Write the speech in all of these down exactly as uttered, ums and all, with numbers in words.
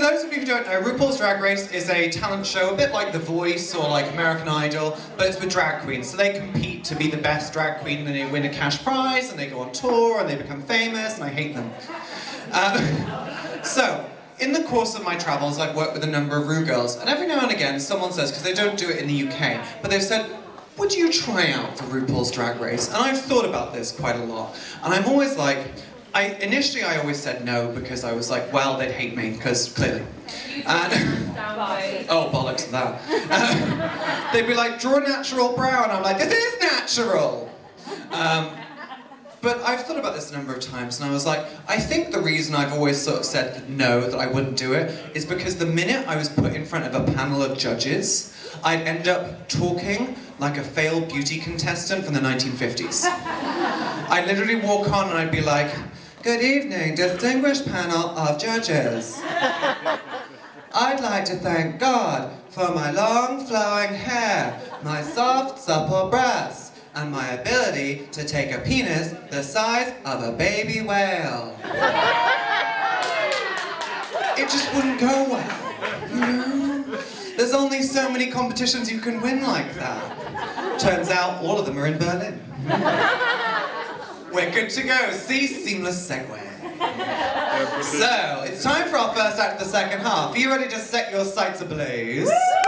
Those of you who don't know, RuPaul's Drag Race is a talent show a bit like The Voice or like American Idol, but it's with drag queens. So they compete to be the best drag queen and they win a cash prize and they go on tour and they become famous and I hate them. Uh, so, in the course of my travels, I've worked with a number of Ru girls, and every now and again someone says, because they don't do it in the U K, but they've said, would you try out for RuPaul's Drag Race? And I've thought about this quite a lot, and I'm always like, I, initially I always said no, because I was like, well, they'd hate me, because clearly. And, oh, bollocks to that. Uh, they'd be like, draw a natural brow, and I'm like, this is natural! Um, But I've thought about this a number of times, and I was like, I think the reason I've always sort of said no, that I wouldn't do it, is because the minute I was put in front of a panel of judges, I'd end up talking like a failed beauty contestant from the nineteen fifties. I'd literally walk on and I'd be like, good evening, distinguished panel of judges. I'd like to thank God for my long flowing hair, my soft supple breasts, and my ability to take a penis the size of a baby whale. It just wouldn't go well, you know? There's only so many competitions you can win like that. Turns out all of them are in Berlin. We're good to go. See? Seamless segue. So, it's time for our first act of the second half. Are you ready to set your sights ablaze?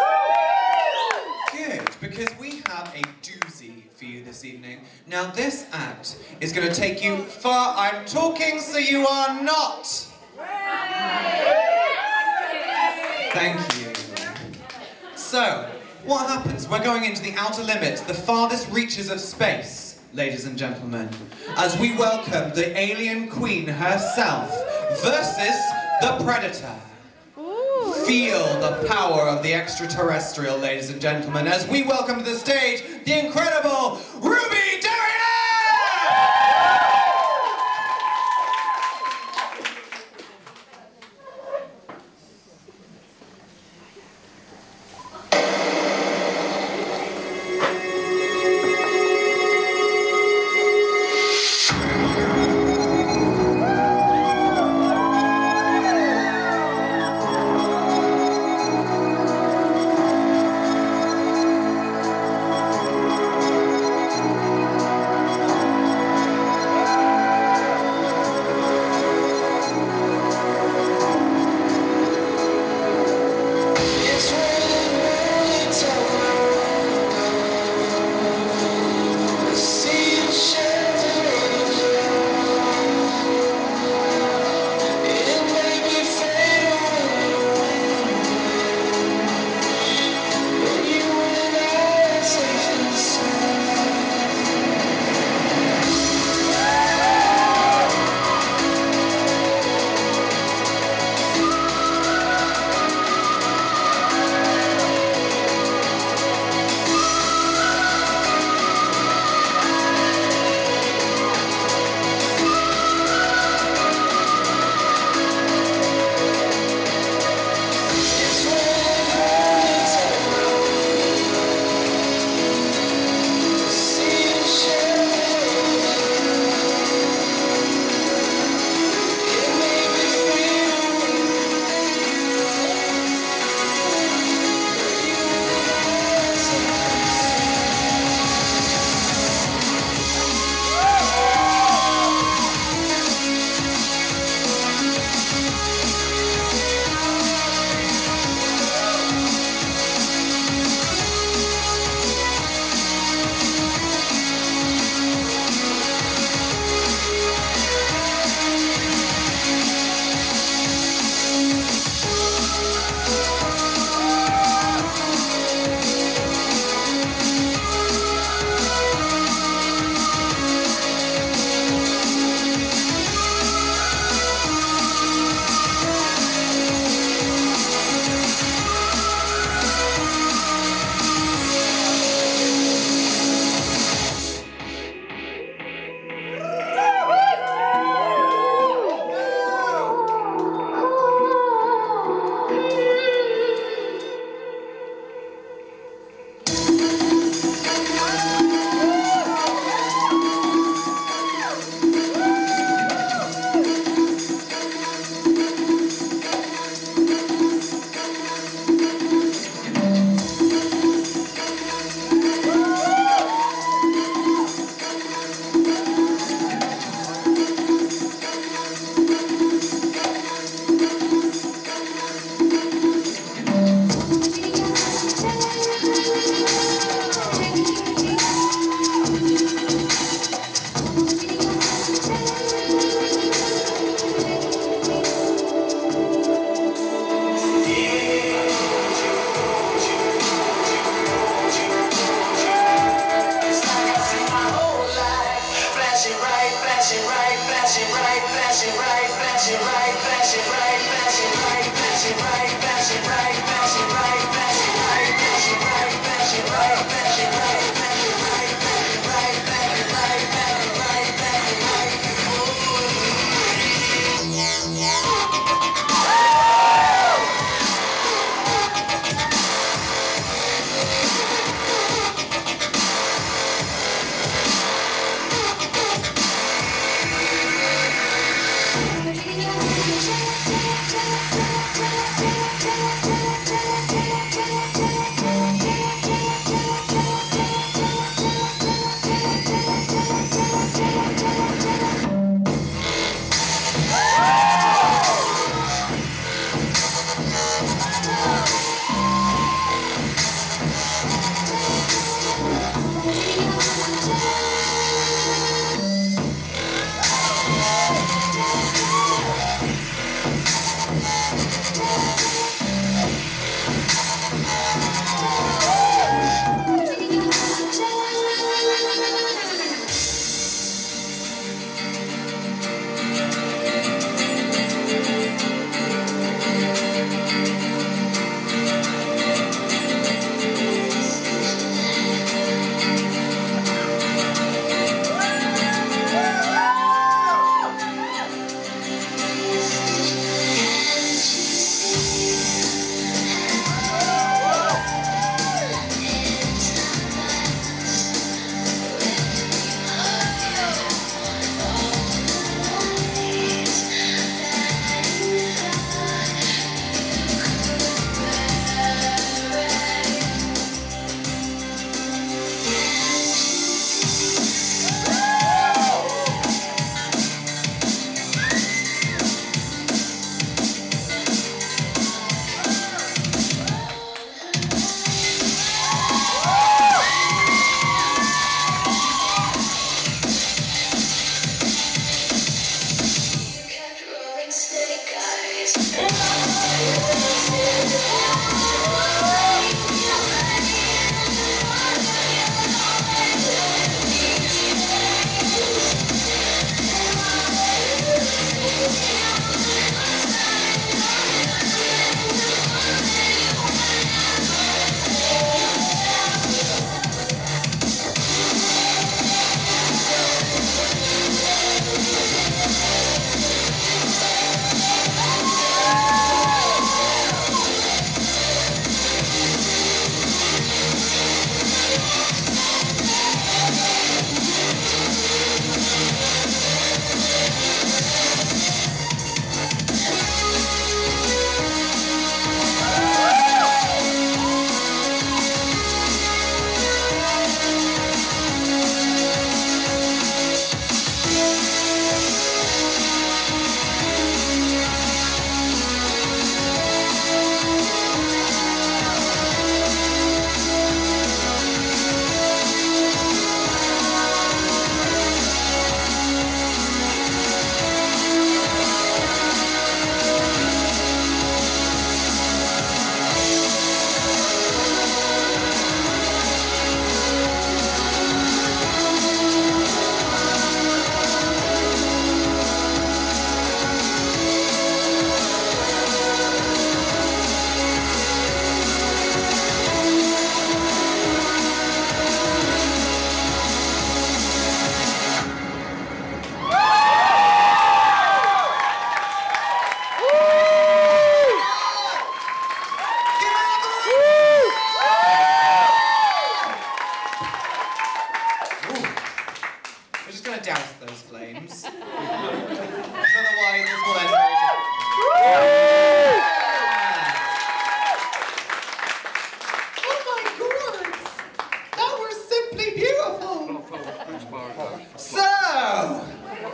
Good, because we have a doozy for you this evening. Now this act is going to take you far. I'm talking so you are not. Thank you. So, what happens? We're going into the outer limits, the farthest reaches of space, ladies and gentlemen, as we welcome the alien queen herself versus the predator. Feel the power of the extraterrestrial, ladies and gentlemen, as we welcome to the stage the incredible Ruby Darian!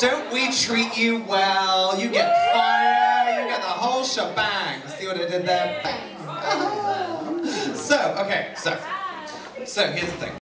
Don't we treat you well? You get fire, you get the whole shebang. See what I did there? Bang. So, okay, so, so here's the thing.